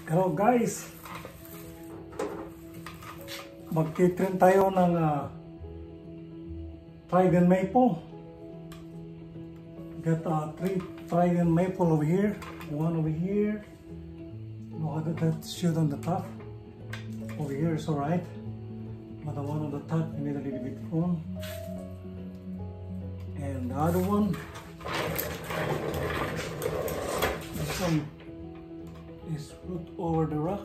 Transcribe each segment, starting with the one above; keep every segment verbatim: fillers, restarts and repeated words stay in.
Hello guys, magtitrim tayo ng uh, Trident Maple. Got uh, three Trident Maple over here, one over here. No other that shoot on the top. Over here is alright, but the one on the top you need a little bit prune. And the other one, this one is root over the rock.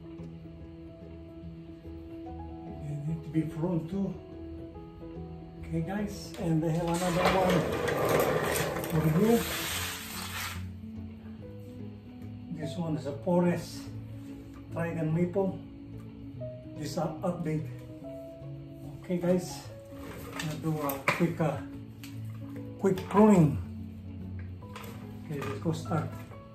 You need to be pruned too. Okay guys, and they have another one over here. This one is a porous Trident Maple. This is an update. Okay guys, I'm gonna do a quick uh, quick pruning. Okay, let's go start.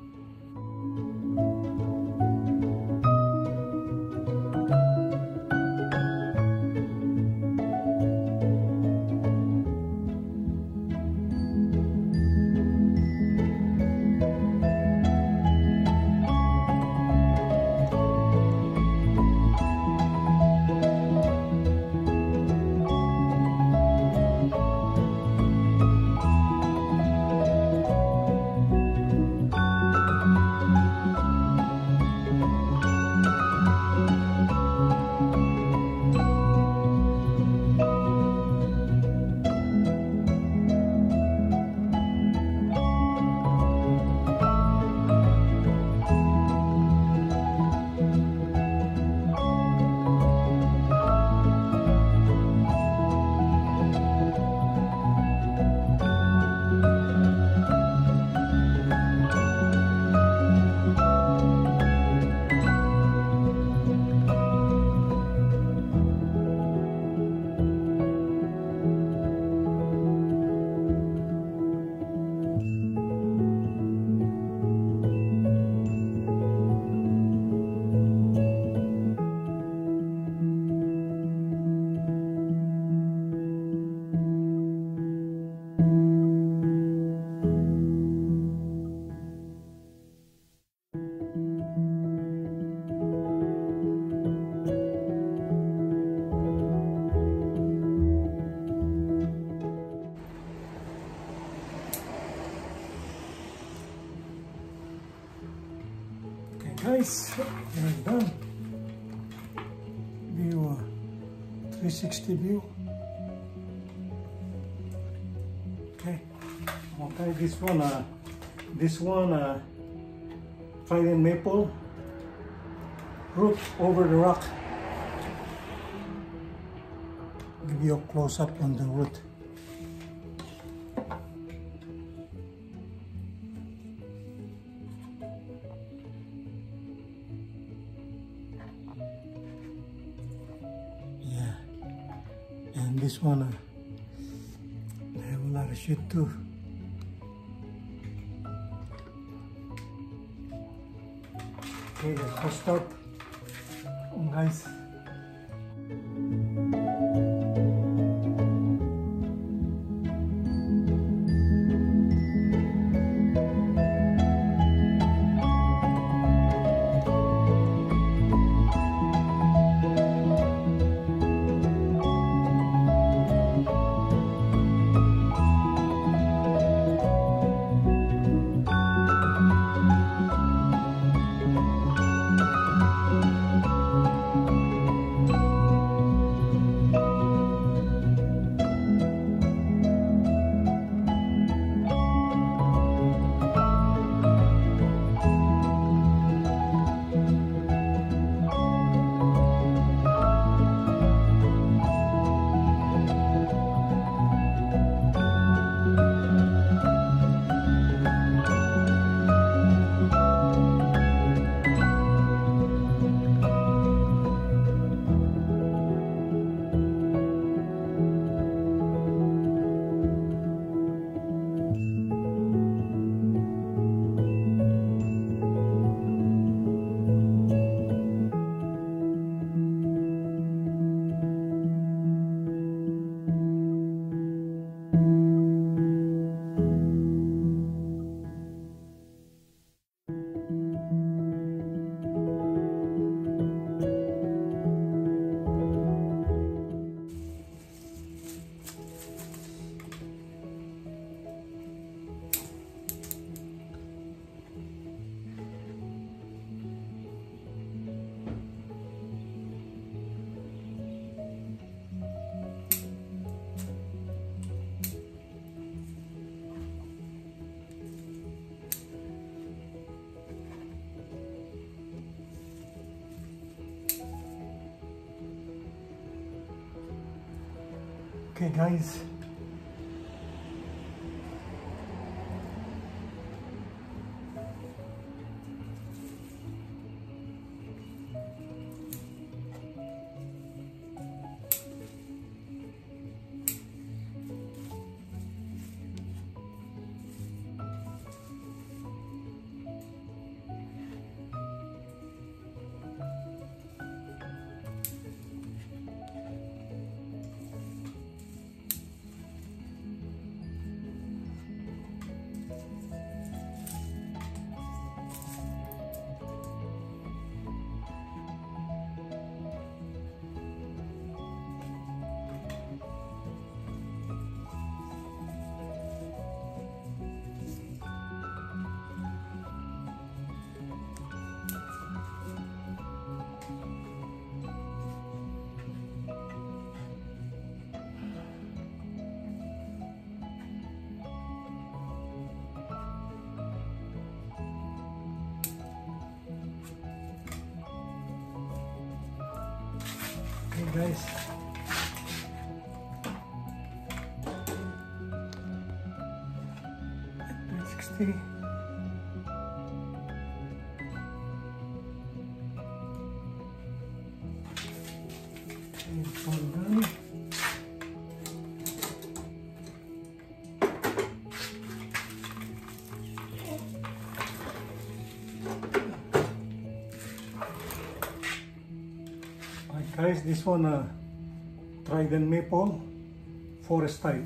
Guys, we're done. View uh, three sixty view. Okay, okay. This one, uh, this one, uh, Trident Maple, root over the rock. Give you a close up on the root. And this one, uh, I have a lot of shit too. Okay, let's go start, um, guys. Okay guys, okay guys, three sixty. Okay, it's all done. Guys, this one uh, Trident Maple Forest Type.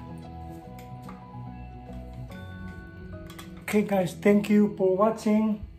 Okay guys, thank you for watching.